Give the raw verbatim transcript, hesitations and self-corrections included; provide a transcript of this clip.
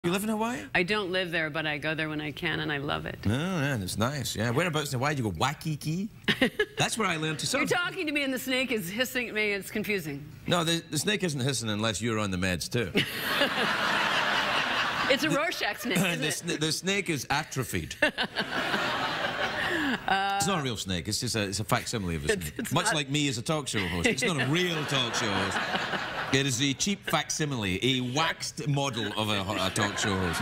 You live in Hawaii? I don't live there, but I go there when I can, and I love it. Oh, yeah, that's nice. Yeah, whereabouts in Hawaii do you go? Waikiki? That's where I learned to surf. You're talking to me, and the snake is hissing at me. It's confusing. No, the, the snake isn't hissing unless you're on the meds, too. It's a Rorschach snake, isn't the, it? sn the snake is atrophied. uh, it's not a real snake. It's just a, it's a facsimile of a snake. It's Much not... like me as a talk show host. It's not a real talk show host. It is a cheap facsimile, a waxed model of a, a talk show host.